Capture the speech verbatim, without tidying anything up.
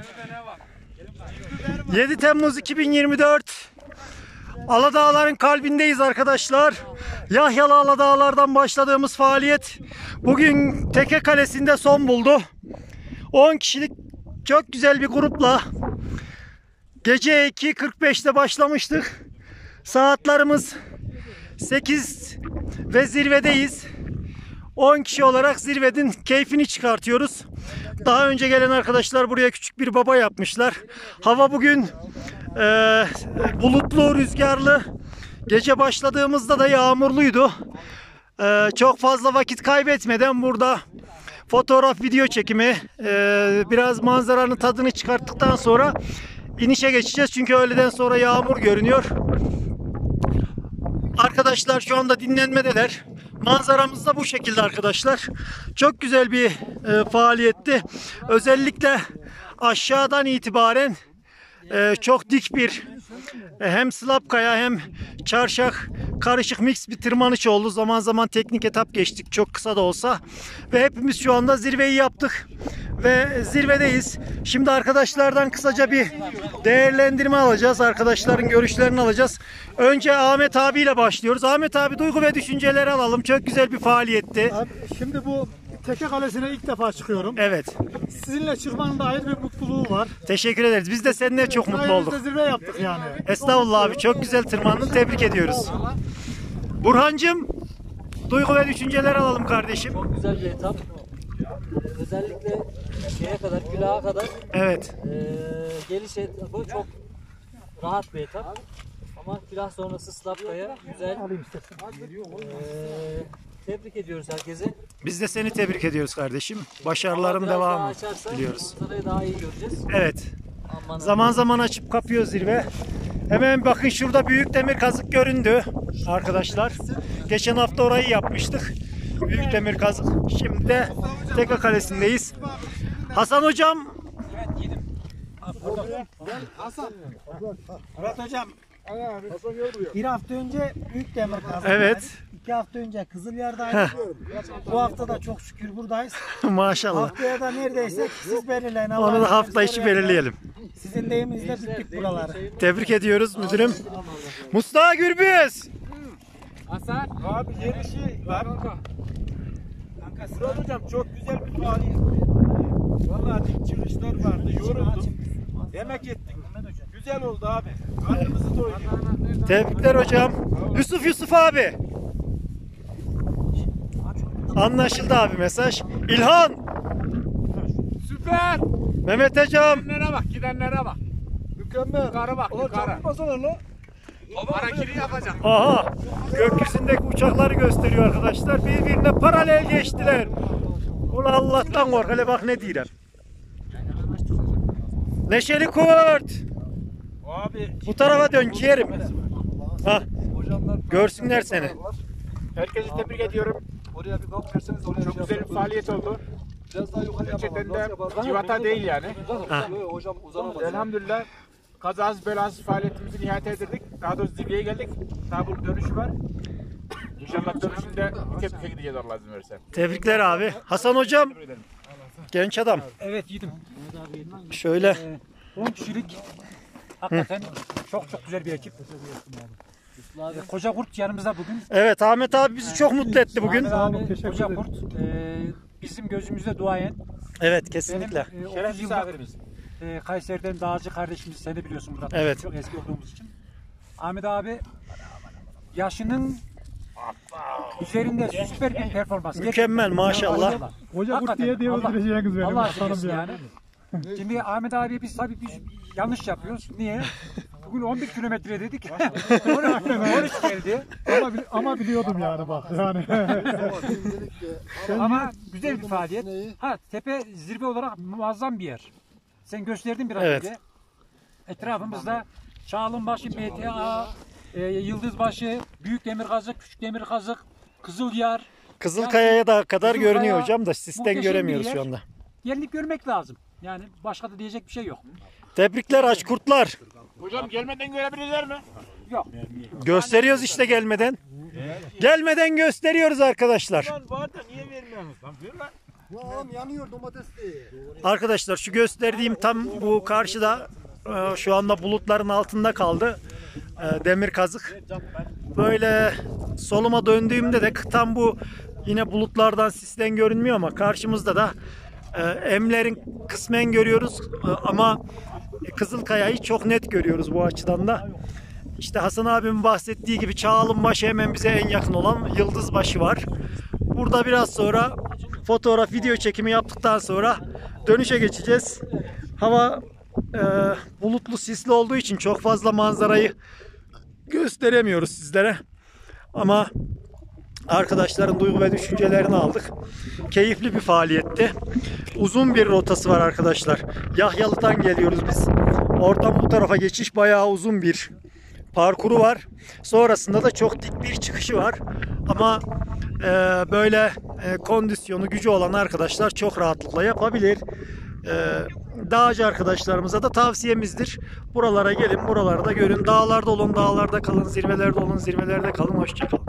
yedi Temmuz iki bin yirmi dört Aladağların kalbindeyiz arkadaşlar. Yahyalı Aladağlar'dan başladığımız faaliyet bugün Teke Kalesi'nde son buldu. on kişilik çok güzel bir grupla gece iki kırk beşte başlamıştık. Saatlerimiz sekiz ve zirvedeyiz. on kişi olarak zirvenin keyfini çıkartıyoruz. Daha önce gelen arkadaşlar buraya küçük bir baba yapmışlar. Hava bugün e, bulutlu, rüzgarlı. Gece başladığımızda da yağmurluydu. E, çok fazla vakit kaybetmeden burada fotoğraf, video çekimi, e, biraz manzaranın tadını çıkarttıktan sonra inişe geçeceğiz. Çünkü öğleden sonra yağmur görünüyor. Arkadaşlar şu anda dinlenmedeler. Manzaramız da bu şekilde arkadaşlar. Çok güzel bir e, faaliyetti. Özellikle aşağıdan itibaren e, çok dik bir e, hem slab kaya hem çarşak karışık mix bir tırmanış oldu. Zaman zaman teknik etap geçtik, çok kısa da olsa. Ve hepimiz şu anda zirveyi yaptık. Ve zirvedeyiz. Şimdi arkadaşlardan kısaca bir değerlendirme alacağız. Arkadaşların görüşlerini alacağız. Önce Ahmet abiyle başlıyoruz. Ahmet abi, duygu ve düşünceleri alalım. Çok güzel bir faaliyetti. Abi, şimdi bu Teke Kalesi'ne ilk defa çıkıyorum. Evet. Sizinle çıkmanın da ayrı bir mutluluğu var. Teşekkür ederiz. Biz de seninle çok mutlu olduk. Biz de zirve yaptık yani. Estağfurullah abi. Çok güzel tırmandın. Tebrik ediyoruz. Burhancığım, duygu ve düşünceler alalım kardeşim. Çok güzel bir etap. Özellikle şeye kadar, Külah'a kadar Evet. e, geliş etabı çok rahat bir etap. Ama Külah sonrası Slapkaya güzel. E, tebrik ediyoruz herkese. Biz de seni tebrik ediyoruz kardeşim. Başarıların Biraz daha devamı açarsa diliyoruz. manzarayı daha iyi göreceğiz. Evet. Aman Zaman zaman açıp kapıyor zirve. Hemen bakın, şurada büyük demir kazık göründü arkadaşlar. Geçen hafta orayı yapmıştık. Büyük demir kazık. Şimdi de Teke Kalesi'ndeyiz. Hasan hocam. Murat hocam, bir hafta önce büyük demir kazdık. Evet. İki hafta önce Kızılyer'daydık. Bu hafta da çok şükür buradayız. Maşallah. Haftaya da neredeyse siz belirleyin. Onu da hafta içi belirleyelim. Sizin deyiminizle bittik buraları. Tebrik ediyoruz müdürüm. Mustafa Gürbüz. Hasan. Abi yarışı var. Murat hocam çok güzel bir faaliyet. Vallahi dik çıkışlar vardı. Yoruldum. Emek ettik. Güzel oldu abi. Karnımızı doyurduk. Tebrikler hocam. Yusuf Yusuf abi. Anlaşıldı abi mesaj. İlhan. Süper. Mehmet hocam. Gidenlere bak, gidenlere bak. Mükemmel. Yukarı bak, yukarı. Basalarla. Hareketi yapacak. Aha. Gökyüzündeki uçakları gösteriyor arkadaşlar. Birbirine paralel geçtiler. Ulan Allah'tan kork. Hele bak ne diyeyim. Neşeli Kurt. Abi. Bu tarafa dön ciğerim. Ha. Görsünler seni. Herkesi tebrik ediyorum. Oraya bir kalk verseniz oraya. Çok güzel bir faaliyet oldu. Biraz daha yukarı Gerçekten de civata değil yani. Ha. Hocam uzanamaz. Elhamdülillah kazasız belasız faaliyetimizi nihayet edirdik. Daha doğrusu zirveye geldik. Daha bunun dönüşü var. İnşallah dönüşünde Tepki'ye gideceğiz Allah izin verirse. Tebrikler abi. Hasan hocam. Genç adam. Evet yedim. Şöyle. on kişilik. Hakikaten çok çok güzel bir ekip. Koca Kurt yanımızda bugün. Evet, Ahmet abi bizi çok mutlu etti bugün. Abi, Koca Kurt e, bizim gözümüzde duayen. Evet, kesinlikle. Benim, e, Şeref otuz yıllık, misafirimiz. e, Kayseri'den dağcı kardeşimiz, sen de biliyorsun Murat. Evet. Çok eski olduğumuz için. Ahmet abi yaşının üzerinde süper bir performans. Mükemmel, maşallah. Hoca Kurt diye diye Allah- öldüreceğiniz benim. Allah aslanım aşkına ya. yani. Şimdi Ahmet abi biz tabii biz yanlış yapıyoruz. Niye? Bugün on bir kilometre dedik. on üç geldi. Ama, bili- ama biliyordum yani bak. Yani. Ama güzel bir faaliyet. Ha, tepe zirve olarak muazzam bir yer. Sen gösterdin biraz Evet. önce. Etrafımızda Çağlınbaşı, B T A, e, Yıldızbaşı, Büyük Demirkazık, Küçük Demirkazık, Kızılyar. Kızılkaya'ya da kadar Kızılkaya görünüyor hocam da sistem muhteşem göremiyoruz bir yer. şu anda. Gelip görmek lazım. Yani başka da diyecek bir şey yok. Tebrikler Açkurtlar. Hocam gelmeden görebilirler mi? Yok. Gösteriyoruz işte gelmeden. Gelmeden gösteriyoruz arkadaşlar. Lan var da niye vermiyorsunuz lan? Ver lan. Ulan yanıyor domates değil. Arkadaşlar şu gösterdiğim tam bu karşıda e, şu anda bulutların altında kaldı. E, demir kazık. Böyle soluma döndüğümde de tam bu yine bulutlardan sisten görünmüyor ama karşımızda da e, Emler'in kısmen görüyoruz E, ama Kızılkaya'yı çok net görüyoruz bu açıdan da. İşte Hasan abimin bahsettiği gibi Çağalınbaşı hemen bize en yakın olan Yıldızbaşı var. Burada biraz sonra fotoğraf, video çekimi yaptıktan sonra dönüşe geçeceğiz. Hava e, bulutlu, sisli olduğu için çok fazla manzarayı gösteremiyoruz sizlere. Ama arkadaşların duygu ve düşüncelerini aldık. Keyifli bir faaliyetti. Uzun bir rotası var arkadaşlar. Yahyalı'dan geliyoruz biz. Oradan bu tarafa geçiş bayağı uzun bir parkuru var. Sonrasında da çok dik bir çıkışı var. Ama e, böyle e, kondisyonu, gücü olan arkadaşlar çok rahatlıkla yapabilir. E, dağcı arkadaşlarımıza da tavsiyemizdir. Buralara gelin, buralarda görün. Dağlarda olun, dağlarda kalın. Zirvelerde olun, zirvelerde kalın. Hoşçakalın.